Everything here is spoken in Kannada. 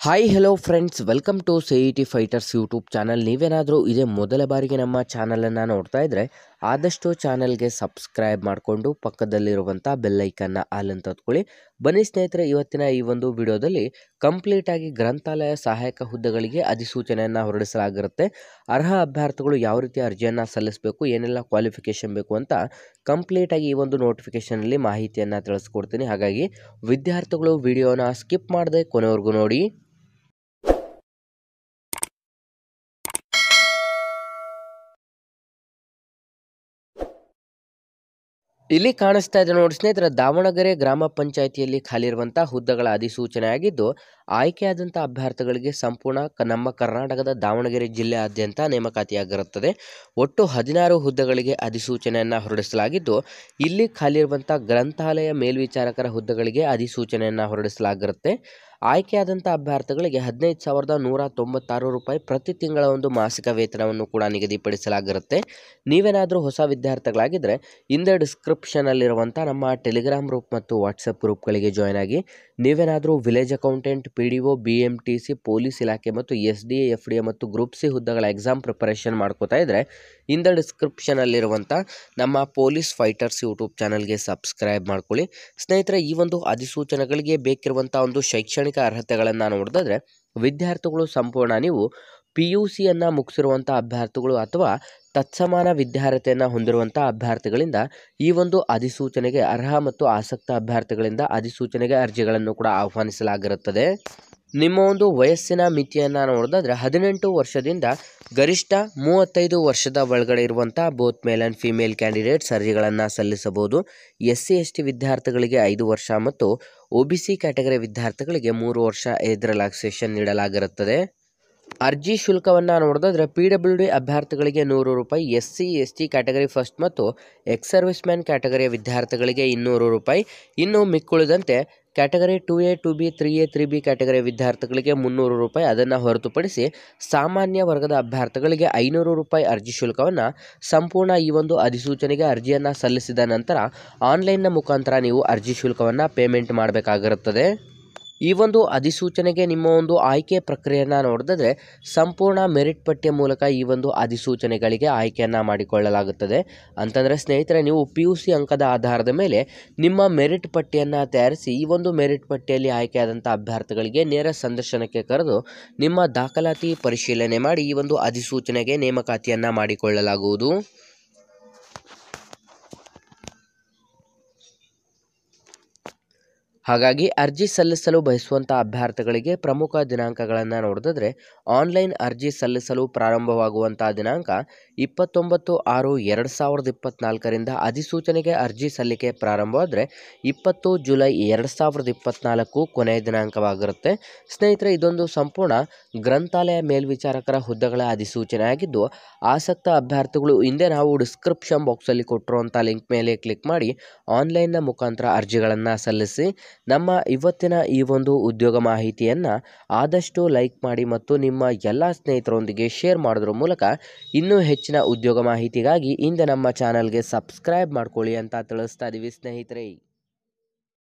Hi hello friends, welcome to CET fighters YouTube channel. ನೀವೇನಾದರೂ ಇದೇ ಮೊದಲ ಬಾರಿಗೆ ನಮ್ಮ ಚಾನಲನ್ನು ನೋಡ್ತಾ ಇದ್ದರೆ ಆದಷ್ಟು ಚಾನಲ್ಗೆ ಸಬ್ಸ್ಕ್ರೈಬ್ ಮಾಡಿಕೊಂಡು ಪಕ್ಕದಲ್ಲಿರುವಂಥ ಬೆಲ್ಲೈಕನ್ನ ಆಲ್ ಅಂತ ಹೊತ್ಕೊಳ್ಳಿ. ಬನ್ನಿ ಸ್ನೇಹಿತರೆ, ಇವತ್ತಿನ ಈ ಒಂದು ವಿಡಿಯೋದಲ್ಲಿ ಕಂಪ್ಲೀಟಾಗಿ ಗ್ರಂಥಾಲಯ ಸಹಾಯಕ ಹುದ್ದೆಗಳಿಗೆ ಅಧಿಸೂಚನೆಯನ್ನು ಹೊರಡಿಸಲಾಗಿರುತ್ತೆ. ಅರ್ಹ ಅಭ್ಯರ್ಥಿಗಳು ಯಾವ ರೀತಿ ಅರ್ಜಿಯನ್ನು ಸಲ್ಲಿಸಬೇಕು, ಏನೆಲ್ಲ ಕ್ವಾಲಿಫಿಕೇಷನ್ ಬೇಕು ಅಂತ ಕಂಪ್ಲೀಟಾಗಿ ಈ ಒಂದು ನೋಟಿಫಿಕೇಷನಲ್ಲಿ ಮಾಹಿತಿಯನ್ನು ತಿಳಿಸ್ಕೊಡ್ತೀನಿ. ಹಾಗಾಗಿ ವಿದ್ಯಾರ್ಥಿಗಳು ವಿಡಿಯೋನ ಸ್ಕಿಪ್ ಮಾಡದೆ ಕೊನೆವರೆಗೂ ನೋಡಿ. ಇಲ್ಲಿ ಕಾಣಿಸ್ತಾ ಇದೆ ನೋಡಿ ಸ್ನೇಹಿತರೆ, ದಾವಣಗೆರೆ ಗ್ರಾಮ ಪಂಚಾಯಿತಿಯಲ್ಲಿ ಖಾಲಿ ಇರುವಂಥ ಹುದ್ದೆಗಳ ಅಧಿಸೂಚನೆ ಆಗಿದ್ದು, ಆಯ್ಕೆಯಾದಂಥ ಅಭ್ಯರ್ಥಿಗಳಿಗೆ ಸಂಪೂರ್ಣ ನಮ್ಮ ಕರ್ನಾಟಕದ ದಾವಣಗೆರೆ ಜಿಲ್ಲೆಯಾದ್ಯಂತ ನೇಮಕಾತಿಯಾಗಿರುತ್ತದೆ. ಒಟ್ಟು 16 ಹುದ್ದೆಗಳಿಗೆ ಅಧಿಸೂಚನೆಯನ್ನು ಹೊರಡಿಸಲಾಗಿದ್ದು, ಇಲ್ಲಿ ಖಾಲಿ ಇರುವಂಥ ಗ್ರಂಥಾಲಯ ಮೇಲ್ವಿಚಾರಕರ ಹುದ್ದೆಗಳಿಗೆ ಅಧಿಸೂಚನೆಯನ್ನು ಹೊರಡಿಸಲಾಗಿರುತ್ತೆ. ಆಯ್ಕೆಯಾದಂಥ ಅಭ್ಯರ್ಥಿಗಳಿಗೆ 15,196 ರೂಪಾಯಿ ಪ್ರತಿ ತಿಂಗಳ ಒಂದು ಮಾಸಿಕ ವೇತನವನ್ನು ಕೂಡ ನಿಗದಿಪಡಿಸಲಾಗಿರುತ್ತೆ. ನೀವೇನಾದರೂ ಹೊಸ ವಿದ್ಯಾರ್ಥಿಗಳಾಗಿದ್ದರೆ ಹಿಂದೆ ಡಿಸ್ಕ್ರಿಪ್ಷನಲ್ಲಿರುವಂಥ ನಮ್ಮ ಟೆಲಿಗ್ರಾಮ್ ಗ್ರೂಪ್ ಮತ್ತು ವಾಟ್ಸಪ್ ಗ್ರೂಪ್ಗಳಿಗೆ ಜಾಯ್ನ್ ಆಗಿ. ನೀವೇನಾದರೂ village accountant, PDO, BMTC, police ಇಲಾಖೆ ಮತ್ತು SDA, FDA ಮತ್ತು ಗ್ರೂಪ್ ಸಿ ಹುದ್ದೆಗಳ ಎಕ್ಸಾಮ್ ಪ್ರಿಪರೇಷನ್ ಮಾಡ್ಕೋತಾ ಇದ್ದರೆ ಹಿಂದೆ ಡಿಸ್ಕ್ರಿಪ್ಷನಲ್ಲಿರುವಂಥ ನಮ್ಮ ಪೊಲೀಸ್ ಫೈಟರ್ಸ್ ಯೂಟ್ಯೂಬ್ ಚಾನಲ್ಗೆ ಸಬ್ಸ್ಕ್ರೈಬ್ ಮಾಡ್ಕೊಳ್ಳಿ. ಸ್ನೇಹಿತರೆ, ಈ ಒಂದು ಅಧಿಸೂಚನೆಗಳಿಗೆ ಬೇಕಿರುವಂಥ ಒಂದು ಶೈಕ್ಷಣಿಕ ಅರ್ಹತೆಗಳನ್ನು ನೋಡಿದ್ರೆ, ವಿದ್ಯಾರ್ಥಿಗಳು ಸಂಪೂರ್ಣ ನೀವು PUCಯನ್ನು ಮುಗಿಸಿರುವಂಥ ಅಭ್ಯರ್ಥಿಗಳು ಅಥವಾ ತತ್ಸಮಾನ ವಿದ್ಯಾರ್ಹತೆಯನ್ನು ಹೊಂದಿರುವಂಥ ಅಭ್ಯರ್ಥಿಗಳಿಂದ ಈ ಒಂದು ಅಧಿಸೂಚನೆಗೆ ಅರ್ಹ ಮತ್ತು ಆಸಕ್ತ ಅಭ್ಯರ್ಥಿಗಳಿಂದ ಅಧಿಸೂಚನೆಗೆ ಅರ್ಜಿಗಳನ್ನು ಕೂಡ ಆಹ್ವಾನಿಸಲಾಗಿರುತ್ತದೆ. ನಿಮ್ಮ ಒಂದು ವಯಸ್ಸಿನ ಮಿತಿಯನ್ನು ನೋಡಿದ್ರೆ 18 ವರ್ಷದಿಂದ ಗರಿಷ್ಠ 35 ವರ್ಷದ ಒಳಗಡೆ ಇರುವಂಥ both male and female candidates ಅರ್ಜಿಗಳನ್ನು ಸಲ್ಲಿಸಬಹುದು. SC ST ವಿದ್ಯಾರ್ಥಿಗಳಿಗೆ 5 ವರ್ಷ ಮತ್ತು OBC ಕ್ಯಾಟಗರಿ ವಿದ್ಯಾರ್ಥಿಗಳಿಗೆ 3 ವರ್ಷ ಏಜ್ ರಿಲ್ಯಾಕ್ಸೇಷನ್ ನೀಡಲಾಗಿರುತ್ತದೆ. ಅರ್ಜಿ ಶುಲ್ಕವನ್ನು ನೋಡಿದ್ರೆ PWD ಅಭ್ಯರ್ಥಿಗಳಿಗೆ 100 ರೂಪಾಯಿ, SC ST ಕ್ಯಾಟಗರಿ ಫಸ್ಟ್ ಮತ್ತು ಎಕ್ಸ್ ಸರ್ವಿಸ್ ಮ್ಯಾನ್ ಕ್ಯಾಟಗರಿಯ ವಿದ್ಯಾರ್ಥಿಗಳಿಗೆ 200 ರೂಪಾಯಿ. ಇನ್ನು ಮಿಕ್ಕುಳಿದಂತೆ category 2A 2B 3A 3B ಕ್ಯಾಟಗರಿಯ ವಿದ್ಯಾರ್ಥಿಗಳಿಗೆ 300 ರೂಪಾಯಿ. ಅದನ್ನು ಹೊರತುಪಡಿಸಿ ಸಾಮಾನ್ಯ ವರ್ಗದ ಅಭ್ಯರ್ಥಿಗಳಿಗೆ 500 ರೂಪಾಯಿ ಅರ್ಜಿ ಶುಲ್ಕವನ್ನು ಸಂಪೂರ್ಣ ಈ ಒಂದು ಅಧಿಸೂಚನೆಗೆ ಅರ್ಜಿಯನ್ನು ಸಲ್ಲಿಸಿದ ನಂತರ ಆನ್ಲೈನ್ನ ಮುಖಾಂತರ ನೀವು ಅರ್ಜಿ ಶುಲ್ಕವನ್ನು ಪೇಮೆಂಟ್ ಮಾಡಬೇಕಾಗಿರುತ್ತದೆ. ಈ ಒಂದು ಅಧಿಸೂಚನೆಗೆ ನಿಮ್ಮ ಒಂದು ಆಯ್ಕೆ ಪ್ರಕ್ರಿಯೆಯನ್ನು ನೋಡಿದ್ರೆ ಸಂಪೂರ್ಣ ಮೆರಿಟ್ ಪಟ್ಟಿಯ ಮೂಲಕ ಈ ಒಂದು ಅಧಿಸೂಚನೆಗಳಿಗೆ ಆಯ್ಕೆಯನ್ನು ಮಾಡಿಕೊಳ್ಳಲಾಗುತ್ತದೆ. ಅಂತಂದರೆ ಸ್ನೇಹಿತರೆ, ನೀವು PUC ಅಂಕದ ಆಧಾರದ ಮೇಲೆ ನಿಮ್ಮ ಮೆರಿಟ್ ಪಟ್ಟಿಯನ್ನು ತಯಾರಿಸಿ ಈ ಒಂದು ಮೆರಿಟ್ ಪಟ್ಟಿಯಲ್ಲಿ ಆಯ್ಕೆಯಾದಂಥ ಅಭ್ಯರ್ಥಿಗಳಿಗೆ ನೇರ ಸಂದರ್ಶನಕ್ಕೆ ಕರೆದು ನಿಮ್ಮ ದಾಖಲಾತಿ ಪರಿಶೀಲನೆ ಮಾಡಿ ಈ ಒಂದು ಅಧಿಸೂಚನೆಗೆ ನೇಮಕಾತಿಯನ್ನು ಮಾಡಿಕೊಳ್ಳಲಾಗುವುದು. ಹಾಗಾಗಿ ಅರ್ಜಿ ಸಲ್ಲಿಸಲು ಬಯಸುವಂಥ ಅಭ್ಯರ್ಥಿಗಳಿಗೆ ಪ್ರಮುಖ ದಿನಾಂಕಗಳನ್ನು ನೋಡಿದ್ರೆ, ಆನ್ಲೈನ್ ಅರ್ಜಿ ಸಲ್ಲಿಸಲು ಪ್ರಾರಂಭವಾಗುವಂಥ ದಿನಾಂಕ 29/6/2024ರಿಂದ ಅಧಿಸೂಚನೆಗೆ ಅರ್ಜಿ ಸಲ್ಲಿಕೆ ಪ್ರಾರಂಭವಾದರೆ 20 ಜುಲೈ 2024 ಕೊನೆಯ ದಿನಾಂಕವಾಗಿರುತ್ತೆ. ಸ್ನೇಹಿತರೆ, ಇದೊಂದು ಸಂಪೂರ್ಣ ಗ್ರಂಥಾಲಯ ಮೇಲ್ವಿಚಾರಕರ ಹುದ್ದೆಗಳ ಅಧಿಸೂಚನೆ ಆಗಿದ್ದು, ಆಸಕ್ತ ಅಭ್ಯರ್ಥಿಗಳು ಹಿಂದೆ ನಾವು ಡಿಸ್ಕ್ರಿಪ್ಷನ್ ಬಾಕ್ಸಲ್ಲಿ ಕೊಟ್ಟಿರುವಂಥ ಲಿಂಕ್ ಮೇಲೆ ಕ್ಲಿಕ್ ಮಾಡಿ ಆನ್ಲೈನ್ನ ಮುಖಾಂತರ ಅರ್ಜಿಗಳನ್ನು ಸಲ್ಲಿಸಿ. ನಮ್ಮ ಇವತ್ತಿನ ಈ ಒಂದು ಉದ್ಯೋಗ ಮಾಹಿತಿಯನ್ನು ಆದಷ್ಟು ಲೈಕ್ ಮಾಡಿ ಮತ್ತು ನಿಮ್ಮ ಎಲ್ಲ ಸ್ನೇಹಿತರೊಂದಿಗೆ ಶೇರ್ ಮಾಡೋದ್ರ ಮೂಲಕ ಇನ್ನೂ ಹೆಚ್ಚಿನ ಉದ್ಯೋಗ ಮಾಹಿತಿಗಾಗಿ ಹಿಂದೆ ನಮ್ಮ ಚಾನಲ್ಗೆ ಸಬ್ಸ್ಕ್ರೈಬ್ ಮಾಡ್ಕೊಳ್ಳಿ ಅಂತ ತಿಳಿಸ್ತಾ ಇದ್ದೀವಿ ಸ್ನೇಹಿತರೆ.